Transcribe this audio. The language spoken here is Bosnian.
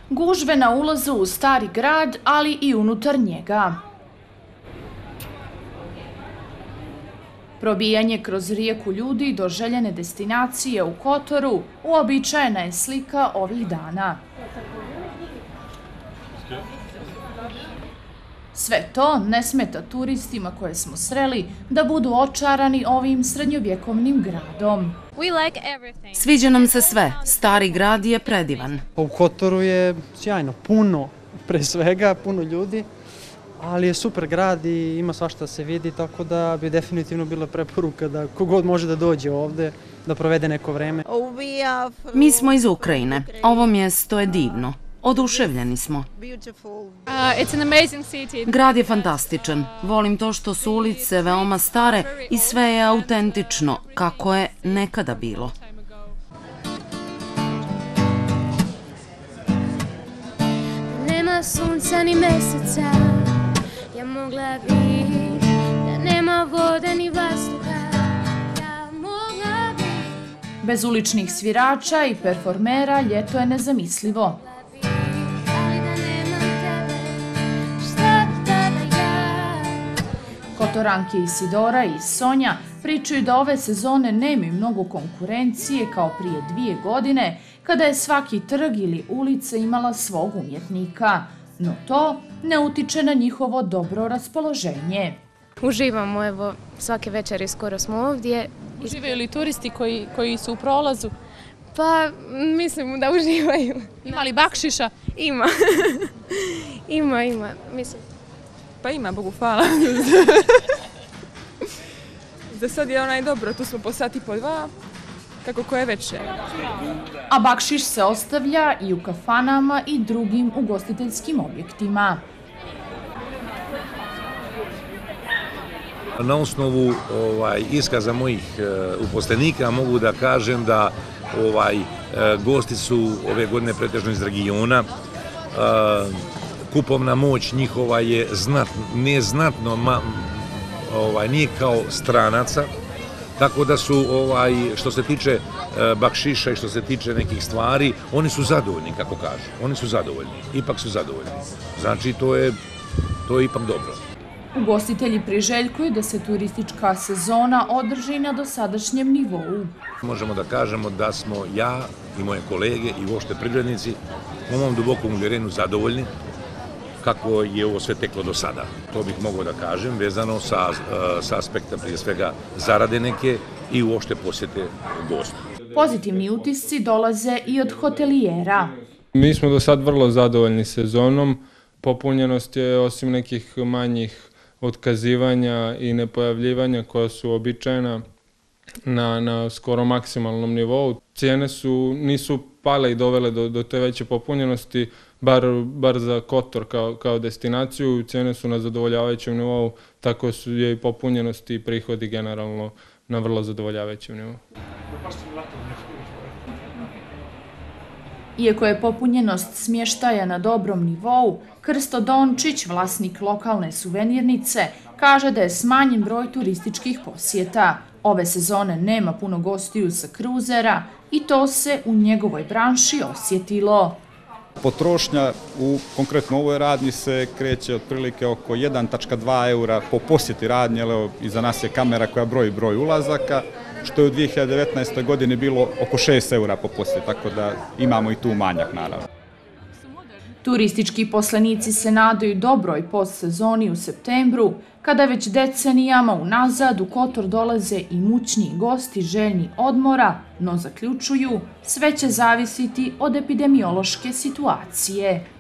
Gužve na ulazu u Stari grad, ali i unutar njega. Probijanje kroz rijeku ljudi do željene destinacije u Kotoru uobičajena je slika ovih dana. Sve to ne smeta turistima koje smo sreli da budu očarani ovim srednjovjekovnim gradom. Sviđa nam se sve. Stari grad je predivan. U Kotoru je sjajno, puno, pre svega, puno ljudi, ali je super grad i ima svašta se vidi, tako da bi definitivno bila preporuka da kogod može da dođe ovde, da provede neko vreme. Mi smo iz Ukrajine. Ovo mjesto je divno. Oduševljeni smo. Grad je fantastičan. Volim to što su ulice veoma stare i sve je autentično, kako je nekada bilo. Nema sunca ni meseca, ja mogla bi, da nema vode ni vazduha, ja mogla bi. Bez uličnih svirača i performera ljeto je nezamislivo. Kotoranke Isidora i Sonja pričaju da ove sezone nemaju mnogo konkurencije kao prije 2 godine, kada je svaki trg ili ulica imala svog umjetnika. No to ne utiče na njihovo dobro raspoloženje. Uživamo, evo, svake večeri skoro smo ovdje. Uživaju li turisti koji su u prolazu? Pa, mislim da uživaju. Ima li bakšiša? Ima. ima, mislim. Pa ima, Bogu hvala. Za sad je dobro, tu smo po sat i po 2, kako koje večer. A bakšiš se ostavlja i u kafanama i drugim ugostiteljskim objektima. Na osnovu iskaza mojih uposlenika mogu da kažem da gosti su ove godine pretežno iz regiona. Kupovna moć njihova je neznatno, nije kao stranaca, tako da su, što se tiče bakšiša i što se tiče nekih stvari, oni su zadovoljni, kako kažu. Oni su zadovoljni, ipak su zadovoljni. Znači, to je ipak dobro. Ugostitelji priželjkuju da se turistička sezona održi na dosadašnjem nivou. Možemo da kažemo da smo ja i moje kolege i uopšte privrednici u mom dubokom uvjerenju zadovoljni kako je ovo sve teklo do sada. To bih mogao da kažem, vezano sa aspekta prije svega zarade neke i uopšte posjete gostu. Pozitivni utisci dolaze i od hotelijera. Mi smo do sad vrlo zadovoljni sezonom. Popunjenost je, osim nekih manjih otkazivanja i nepojavljivanja koja su običajna, na skoro maksimalnom nivou. Cijene nisu pale i dovele do te veće popunjenosti, bar za Kotor kao destinaciju. Cijene su na zadovoljavajućem nivou, tako su je i popunjenost i prihodi generalno na vrlo zadovoljavajućem nivou. Iako je popunjenost smještaja na dobrom nivou, Krsto Dončić, vlasnik lokalne suvenirnice, kaže da je smanjen broj turističkih posjeta. Ove sezone nema puno gostiju sa kruzera i to se u njegovoj branši osjetilo. Potrošnja u konkretno ovoj radnji se kreće otprilike oko 1,2 eura po posjeti radnje, jer iza nas je kamera koja broji broj ulazaka, što je u 2019. godini bilo oko 6 eura po posjeti, tako da imamo i tu manjak naravno. Turistički poslenici se nadaju dobroj postsezoni u septembru, kada već decenijama unazad u Kotor dolaze i mućni gosti željni odmora, no zaključuju, sve će zavisiti od epidemiološke situacije.